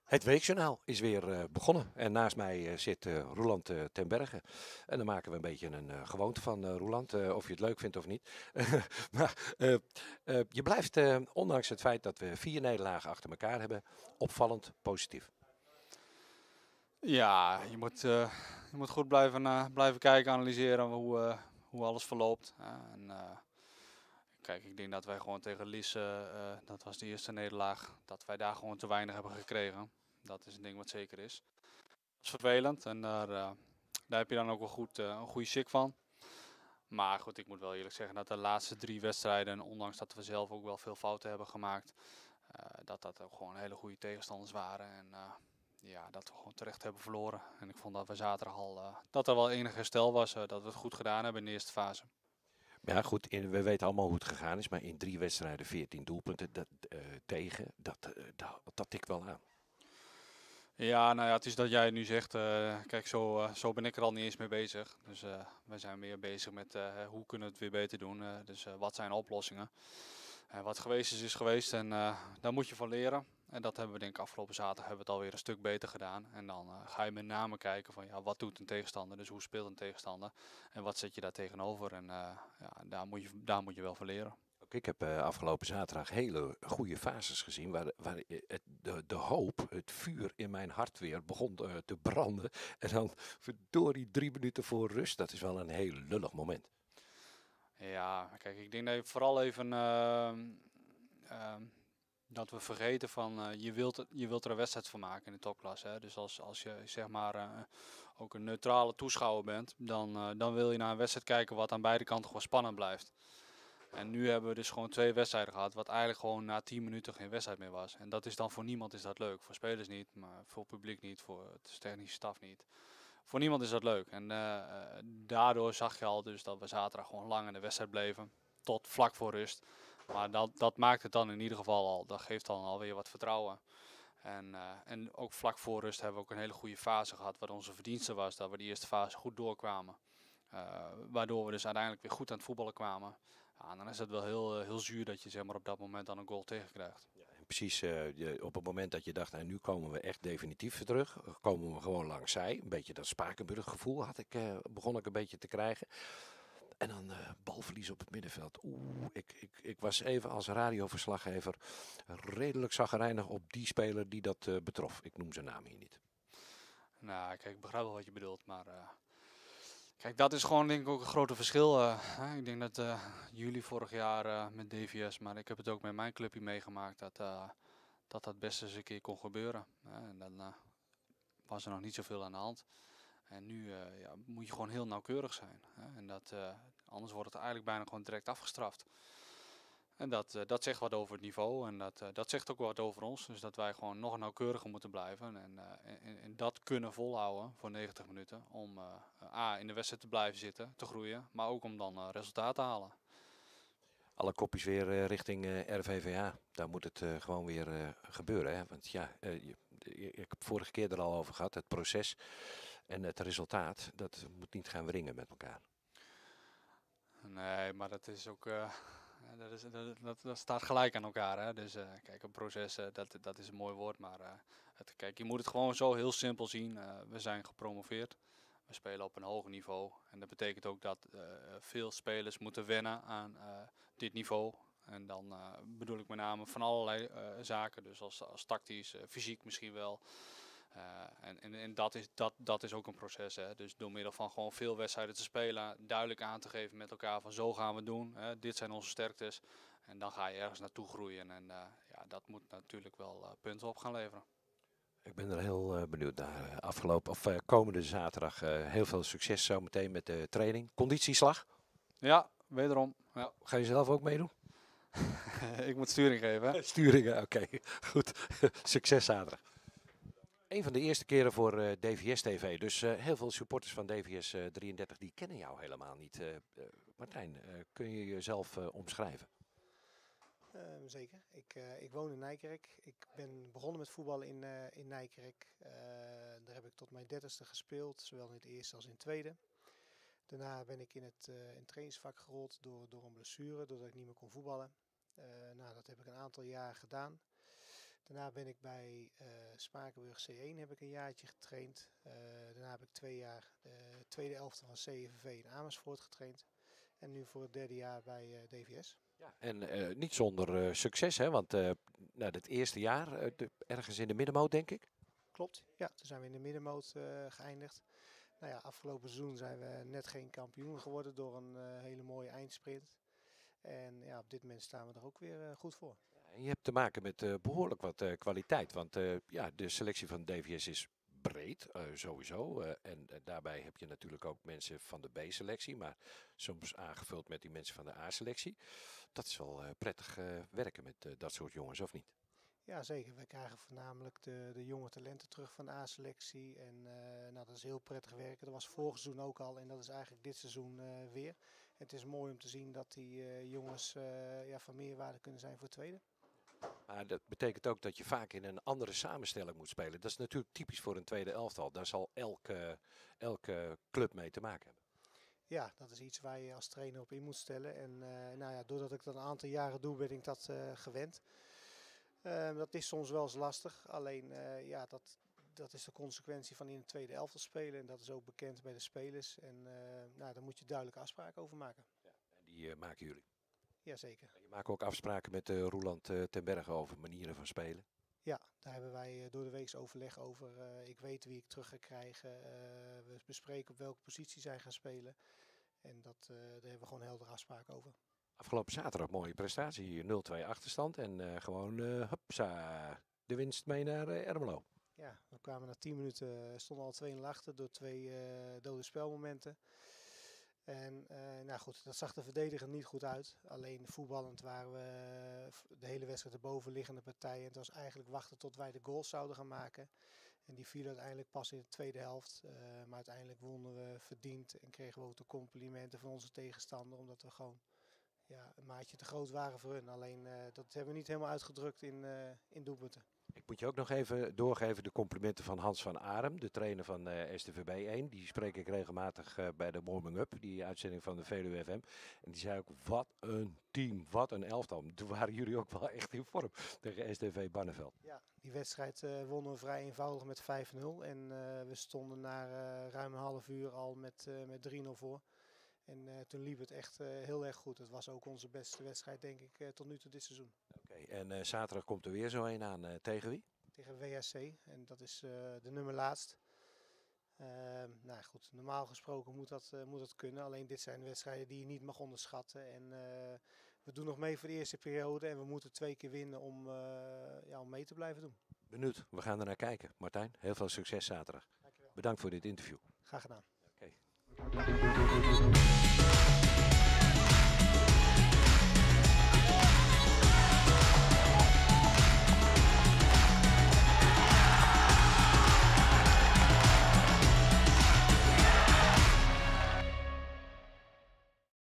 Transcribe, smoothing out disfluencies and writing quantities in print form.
Het Weekjournaal is weer begonnen en naast mij zit Roeland ten Berge. En dan maken we een beetje een gewoonte van, Roeland, of je het leuk vindt of niet. Maar je blijft, ondanks het feit dat we 4 nederlagen achter elkaar hebben, opvallend positief. Ja, je moet goed blijven kijken, analyseren hoe alles verloopt. Kijk, ik denk dat wij gewoon tegen Lisse, dat was de eerste nederlaag, dat wij daar gewoon te weinig hebben gekregen. Dat is een ding wat zeker is. Dat is vervelend en daar heb je dan ook wel goed, een goede sik van. Maar goed, ik moet wel eerlijk zeggen dat de laatste 3 wedstrijden, ondanks dat we zelf ook wel veel fouten hebben gemaakt, dat ook gewoon hele goede tegenstanders waren. Ja, dat we gewoon terecht hebben verloren. En ik vond dat we zaterdag al, dat er wel enig herstel was, dat we het goed gedaan hebben in de eerste fase. Maar ja, goed, we weten allemaal hoe het gegaan is, maar in 3 wedstrijden 14 doelpunten tegen, dat tikt wel aan. Ja, nou ja, het is dat jij het nu zegt. Kijk, zo ben ik er al niet eens mee bezig. Dus wij zijn meer bezig met hoe kunnen we het weer beter doen. Dus wat zijn oplossingen? Wat geweest is geweest en daar moet je van leren. En dat hebben we denk ik afgelopen zaterdag hebben we het alweer een stuk beter gedaan. En dan ga je met name kijken van ja, wat doet een tegenstander? Dus hoe speelt een tegenstander? En wat zet je daar tegenover? En ja, daar moet je wel van leren. Ook ik heb afgelopen zaterdag hele goede fases gezien waar de hoop, het vuur in mijn hart weer begon te branden. En dan verdorie 3 minuten voor rust, dat is wel een heel lullig moment. Ja, kijk, ik denk dat je vooral even ehm, dat we vergeten van je wilt er een wedstrijd van maken in de topklasse. Hè? Dus als je zeg maar ook een neutrale toeschouwer bent, dan wil je naar een wedstrijd kijken wat aan beide kanten gewoon spannend blijft. En nu hebben we dus gewoon 2 wedstrijden gehad, wat eigenlijk gewoon na 10 minuten geen wedstrijd meer was. En dat is dan voor niemand is dat leuk. Voor spelers niet, maar voor het publiek niet, voor het technische staf niet. Voor niemand is dat leuk. En daardoor zag je al dus dat we zaterdag gewoon lang in de wedstrijd bleven. Tot vlak voor rust. Maar dat maakt het dan in ieder geval al. Dat geeft dan alweer wat vertrouwen. En ook vlak voor rust hebben we ook een hele goede fase gehad. Wat onze verdienste was dat we die eerste fase goed doorkwamen. Waardoor we dus uiteindelijk weer goed aan het voetballen kwamen. Ja, en dan is het wel heel zuur dat je zeg maar, op dat moment dan een goal tegenkrijgt. En precies op het moment dat je dacht, nou, nu komen we echt definitief terug, komen we gewoon langs zij. Een beetje dat Spakenburg gevoel begon ik een beetje te krijgen. En dan balverlies op het middenveld. Ik was even als radioverslaggever redelijk chagrijnig op die speler die dat betrof. Ik noem zijn naam hier niet. Nou, kijk, ik begrijp wel wat je bedoelt, maar kijk, dat is gewoon denk ik ook een grote verschil. Hè. Ik denk dat jullie vorig jaar met DVS, maar ik heb het ook met mijn clubje meegemaakt, dat best eens een keer kon gebeuren. Hè. En dan was er nog niet zoveel aan de hand. En nu ja, moet je gewoon heel nauwkeurig zijn. Hè. En anders wordt het eigenlijk bijna gewoon direct afgestraft. En dat zegt wat over het niveau en dat zegt ook wat over ons. Dus dat wij gewoon nog nauwkeuriger moeten blijven en dat kunnen volhouden voor 90 minuten. Om A, in de wedstrijd te blijven zitten, te groeien, maar ook om dan resultaat te halen. Alle kopjes weer richting RVVA. Daar moet het gewoon weer gebeuren. Hè? Want ja, ik heb het vorige keer er al over gehad. Het proces en het resultaat, dat moet niet gaan wringen met elkaar. Nee, maar dat is ook. Dat staat gelijk aan elkaar. Hè? Dus kijk, een proces, dat is een mooi woord. Maar kijk, je moet het gewoon zo heel simpel zien. We zijn gepromoveerd. We spelen op een hoog niveau. En dat betekent ook dat veel spelers moeten wennen aan dit niveau. En dan bedoel ik met name van allerlei zaken. Dus als tactisch, fysiek misschien wel. En dat is ook een proces. Hè? Dus door middel van gewoon veel wedstrijden te spelen, duidelijk aan te geven met elkaar van zo gaan we het doen. Hè? Dit zijn onze sterktes. En dan ga je ergens naartoe groeien. En ja, dat moet natuurlijk wel punten op gaan leveren. Ik ben er heel benieuwd naar. Komende zaterdag heel veel succes zometeen met de training. Conditieslag. Ja, wederom. Ja. Ga je zelf ook meedoen? Ik moet sturing geven. Hè? Sturingen, oké. Goed. Succes zaterdag. Een van de eerste keren voor DVS TV. Dus heel veel supporters van DVS 33 die kennen jou helemaal niet. Martijn, kun je jezelf omschrijven? Zeker. Ik woon in Nijkerk. Ik ben begonnen met voetballen in Nijkerk. Daar heb ik tot mijn 30ste gespeeld, zowel in het eerste als in het tweede. Daarna ben ik in het trainingsvak gerold door een blessure, doordat ik niet meer kon voetballen. Nou, dat heb ik een aantal jaar gedaan. Daarna ben ik bij Spakenburg C1 heb ik een jaartje getraind. Daarna heb ik 2 jaar de tweede elftal van CVV in Amersfoort getraind. En nu voor het 3e jaar bij DVS. Ja. En niet zonder succes, hè? Want nou, het eerste jaar, ergens in de middenmoot, denk ik. Klopt, ja. Toen zijn we in de middenmoot geëindigd. Nou ja, afgelopen seizoen zijn we net geen kampioen geworden door een hele mooie eindsprint. En ja, op dit moment staan we er ook weer goed voor. En je hebt te maken met behoorlijk wat kwaliteit. Want ja, de selectie van DVS is breed, sowieso. En daarbij heb je natuurlijk ook mensen van de B-selectie, maar soms aangevuld met die mensen van de A-selectie. Dat is wel prettig werken met dat soort jongens, of niet? Ja, zeker. We krijgen voornamelijk de jonge talenten terug van de A-selectie. En nou, dat is heel prettig werken. Dat was vorig seizoen ook al en dat is eigenlijk dit seizoen weer. Het is mooi om te zien dat die jongens ja, van meerwaarde kunnen zijn voor het tweede. Maar dat betekent ook dat je vaak in een andere samenstelling moet spelen. Dat is natuurlijk typisch voor een tweede elftal. Daar zal elke club mee te maken hebben. Ja, dat is iets waar je als trainer op in moet stellen. En nou ja, doordat ik dat een aantal jaren doe, ben ik dat gewend. Dat is soms wel eens lastig. Alleen ja, dat is de consequentie van in een tweede elftal spelen. En dat is ook bekend bij de spelers. En nou, daar moet je duidelijke afspraken over maken. Ja, en die maken jullie. Jazeker. Je maakt ook afspraken met Roeland ten Berge over manieren van spelen. Ja, daar hebben wij door de week overleg over. Ik weet wie ik terug ga krijgen. We bespreken op welke positie zij gaan spelen. En daar hebben we gewoon heldere afspraken over. Afgelopen zaterdag mooie prestatie hier, 0-2 achterstand. En gewoon, hupsa, de winst mee naar Ermelo. Ja, we kwamen na 10 minuten, stonden al 2-0 achter door 2 dode spelmomenten. En nou goed, dat zag de verdediger niet goed uit. Alleen voetballend waren we de hele wedstrijd de bovenliggende partij. En het was eigenlijk wachten tot wij de goals zouden gaan maken. En die viel uiteindelijk pas in de tweede helft. Maar uiteindelijk wonnen we verdiend en kregen we ook de complimenten van onze tegenstander. Omdat we gewoon ja, een maatje te groot waren voor hun. Alleen dat hebben we niet helemaal uitgedrukt in doelpunten. Ik moet je ook nog even doorgeven de complimenten van Hans van Arem, de trainer van STVB 1. Die spreek ik regelmatig bij de warming-up, die uitzending van de Veluwe FM. En die zei ook, wat een team, wat een elftal. Toen waren jullie ook wel echt in vorm tegen STV Barneveld. Ja, die wedstrijd wonnen we vrij eenvoudig met 5-0. En we stonden na ruim een half uur al met 3-0 voor. En toen liep het echt heel erg goed. Het was ook onze beste wedstrijd, denk ik, tot nu toe dit seizoen. Oké, en zaterdag komt er weer zo een aan. Tegen wie? Tegen WHC. En dat is de nummer laatst. Nou goed, normaal gesproken moet dat kunnen. Alleen dit zijn wedstrijden die je niet mag onderschatten. En we doen nog mee voor de eerste periode. En we moeten 2 keer winnen om mee te blijven doen. Benieuwd, we gaan er naar kijken. Martijn, heel veel succes zaterdag. Dankjewel. Bedankt voor dit interview. Graag gedaan. Oké.